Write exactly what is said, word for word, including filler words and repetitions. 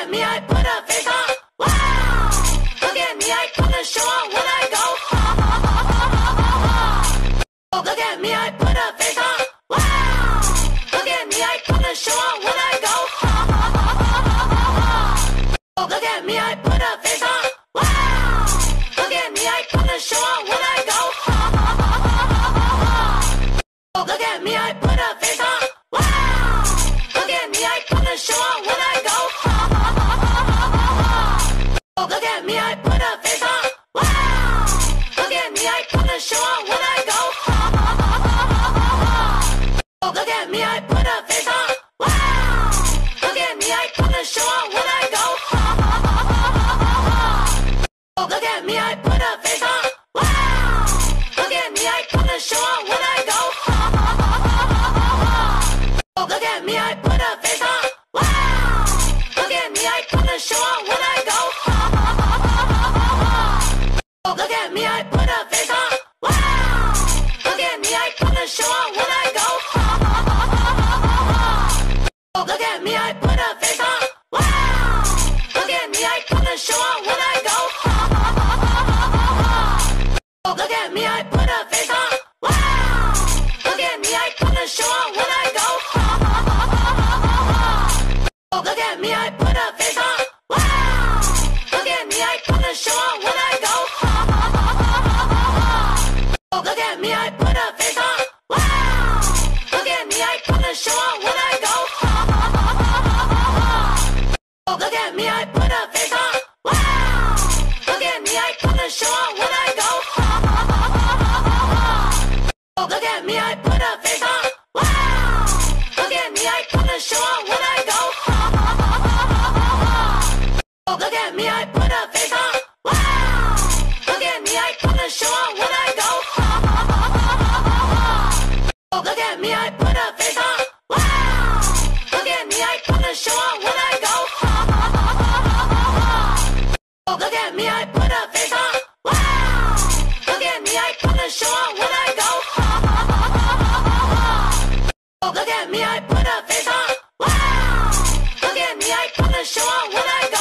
at me, I put a face on. Wow! Look at me, I put a show on when I go. Look at me, I put a face on. Wow! Look at me, I put a show on when I go. Look at me, I put a face on. Wow! Look at me, I put a show on when I go. Look at me, I put a face on. Wow! Look at me, I put a show on when I go. Look at me, I put a face on. Wow! Look at me, I put a show on when I go. Look at me, I put a face on. Wow! Look at me, I put a show on when I go. Look at me, I put a face on. Wow! Look at me, I put a show on when I go. Look at me, I put a face on. Wow! Look at me, I put a show on when I go. Look at me, I put a face on. Wow! Look at me, I put a show on when I go. Look at me, I put a face on. Wow! Look at me, I put a show on when I go. Look at me, I put a face on. Wow! Look at me, I put a show on when I go. Look at me, I put a face on. Wow! Look at me, I put a show on when I go. Look at me, I put a face on. Wow! Look at me, I put a show on when I go. Look at me, I put a face on. Wow! Look at me, I put a show on when I go. Look at me, I put a face on. Wow! Look at me, I put a show on when I go. Look at me, I put a face on. Wow! Look at me, I put a show on when I go. Look at me, I put a face on. Wow! Look at me, I put a show on when I go. Look at me, I put a face on. Wow! Look at me, I put a show on when I go. Look at me, I put a face on. Wow! Look at me, I put a show on when I go.